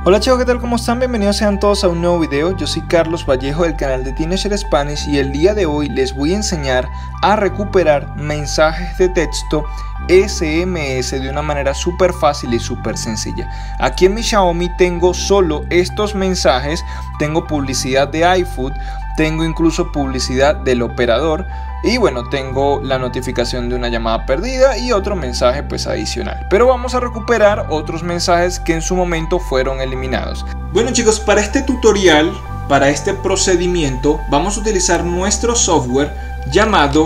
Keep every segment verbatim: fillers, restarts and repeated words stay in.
Hola chicos, ¿qué tal? ¿Cómo están? Bienvenidos sean todos a un nuevo video. Yo soy Carlos Vallejo del canal de Teenager Spanish y el día de hoy les voy a enseñar a recuperar mensajes de texto S M S de una manera súper fácil y súper sencilla. Aquí en mi Xiaomi tengo solo estos mensajes, tengo publicidad de iFood, tengo incluso publicidad del operador y bueno, tengo la notificación de una llamada perdida y otro mensaje pues adicional. Pero vamos a recuperar otros mensajes que en su momento fueron eliminados. Bueno chicos, para este tutorial, para este procedimiento, vamos a utilizar nuestro software llamado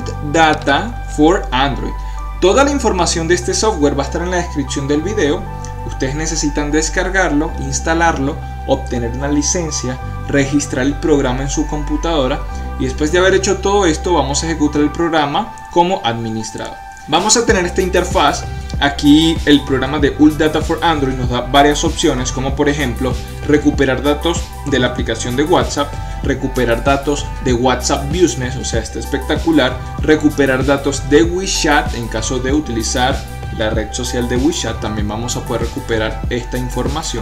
UltData for Android. Toda la información de este software va a estar en la descripción del video. Ustedes necesitan descargarlo, instalarlo, obtener una licencia, registrar el programa en su computadora y después de haber hecho todo esto vamos a ejecutar el programa como administrador. Vamos a tener esta interfaz. Aquí el programa de UltData for Android nos da varias opciones, como por ejemplo recuperar datos de la aplicación de WhatsApp, recuperar datos de WhatsApp Business, o sea, está espectacular, recuperar datos de WeChat en caso de utilizar la red social de WeChat, también vamos a poder recuperar esta información.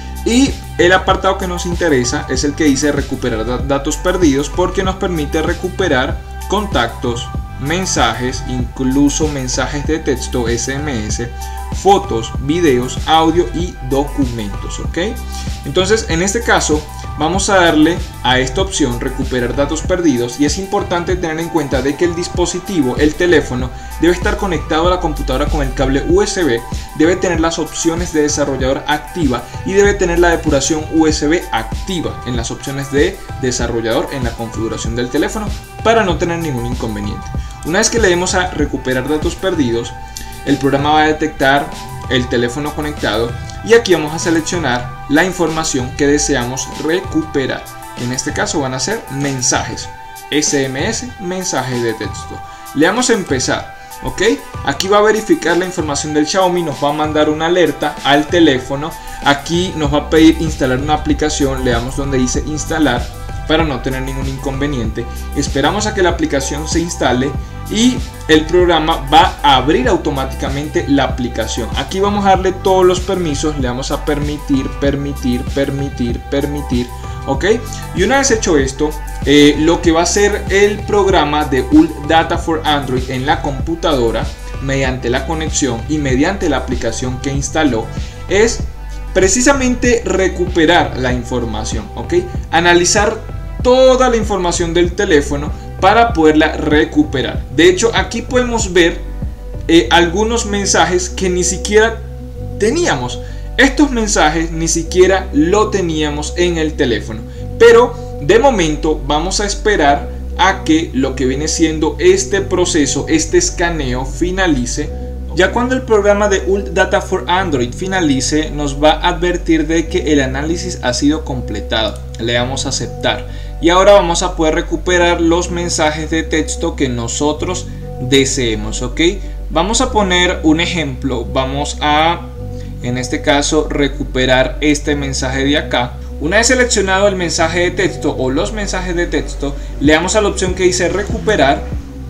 Y el apartado que nos interesa es el que dice recuperar datos perdidos, porque nos permite recuperar contactos, mensajes, incluso mensajes de texto S M S, fotos, videos, audio y documentos, ¿ok? Entonces en este caso vamos a darle a esta opción recuperar datos perdidos y es importante tener en cuenta de que el dispositivo, el teléfono, debe estar conectado a la computadora con el cable U S B, debe tener las opciones de desarrollador activa y debe tener la depuración U S B activa en las opciones de desarrollador en la configuración del teléfono para no tener ningún inconveniente. Una vez que le demos a recuperar datos perdidos, el programa va a detectar el teléfono conectado y aquí vamos a seleccionar la información que deseamos recuperar, que en este caso van a ser mensajes S M S, mensajes de texto. Le damos a empezar, ok. Aquí va a verificar la información del Xiaomi, nos va a mandar una alerta al teléfono. Aquí nos va a pedir instalar una aplicación, le damos donde dice instalar para no tener ningún inconveniente. Esperamos a que la aplicación se instale y el programa va a abrir automáticamente la aplicación. Aquí vamos a darle todos los permisos, le vamos a permitir, permitir, permitir, permitir, ok. Y una vez hecho esto, eh, lo que va a hacer el programa de UltData for Android en la computadora mediante la conexión y mediante la aplicación que instaló es precisamente recuperar la información, ok. Analizar toda la información del teléfono para poderla recuperar. De hecho, aquí podemos ver eh, algunos mensajes que ni siquiera teníamos. Estos mensajes ni siquiera lo teníamos en el teléfono. Pero de momento vamos a esperar a que lo que viene siendo este proceso, este escaneo finalice. Ya cuando el programa de UltData for Android finalice, nos va a advertir de que el análisis ha sido completado. Le damos a aceptar. Y ahora vamos a poder recuperar los mensajes de texto que nosotros deseemos, ¿ok? Vamos a poner un ejemplo. Vamos a, en este caso, recuperar este mensaje de acá. Una vez seleccionado el mensaje de texto o los mensajes de texto, le damos a la opción que dice recuperar.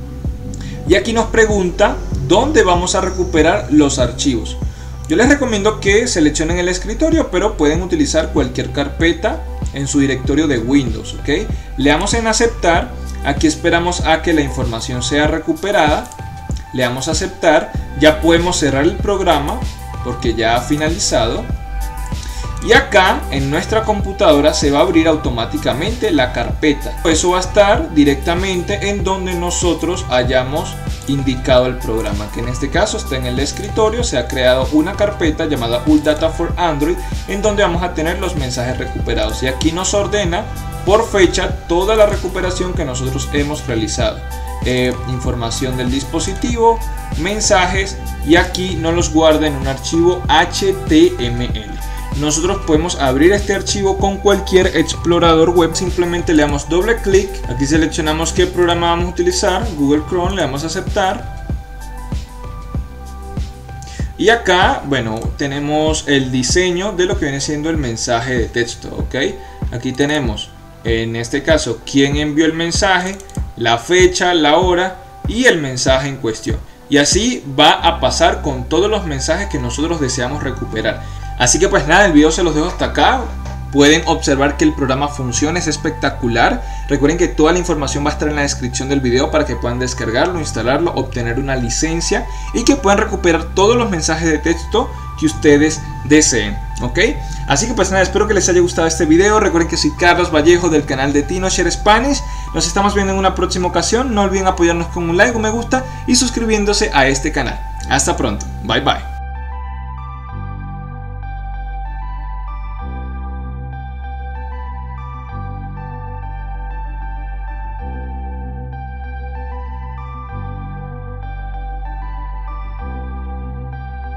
Y aquí nos pregunta dónde vamos a recuperar los archivos. Yo les recomiendo que seleccionen el escritorio, pero pueden utilizar cualquier carpeta en su directorio de Windows, ¿ok? Le damos en aceptar. Aquí esperamos a que la información sea recuperada. Le damos a aceptar. Ya podemos cerrar el programa porque ya ha finalizado. Y acá en nuestra computadora se va a abrir automáticamente la carpeta. Eso va a estar directamente en donde nosotros hayamos indicado el programa, que en este caso está en el escritorio. Se ha creado una carpeta llamada UltData for Android en donde vamos a tener los mensajes recuperados y aquí nos ordena por fecha toda la recuperación que nosotros hemos realizado. Eh, información del dispositivo, mensajes, y aquí nos los guarda en un archivo H T M L. Nosotros podemos abrir este archivo con cualquier explorador web. Simplemente le damos doble clic. Aquí seleccionamos qué programa vamos a utilizar, Google Chrome, le damos a aceptar. Y acá, bueno, tenemos el diseño de lo que viene siendo el mensaje de texto, ¿ok? Aquí tenemos, en este caso, quién envió el mensaje, la fecha, la hora y el mensaje en cuestión. Y así va a pasar con todos los mensajes que nosotros deseamos recuperar. Así que pues nada, el video se los dejo hasta acá. Pueden observar que el programa funciona, es espectacular. Recuerden que toda la información va a estar en la descripción del video para que puedan descargarlo, instalarlo, obtener una licencia y que puedan recuperar todos los mensajes de texto que ustedes deseen, ¿ok? Así que pues nada, espero que les haya gustado este video. Recuerden que soy Carlos Vallejo del canal de TinoShare Spanish. Nos estamos viendo en una próxima ocasión. No olviden apoyarnos con un like, un me gusta y suscribiéndose a este canal. Hasta pronto, bye bye.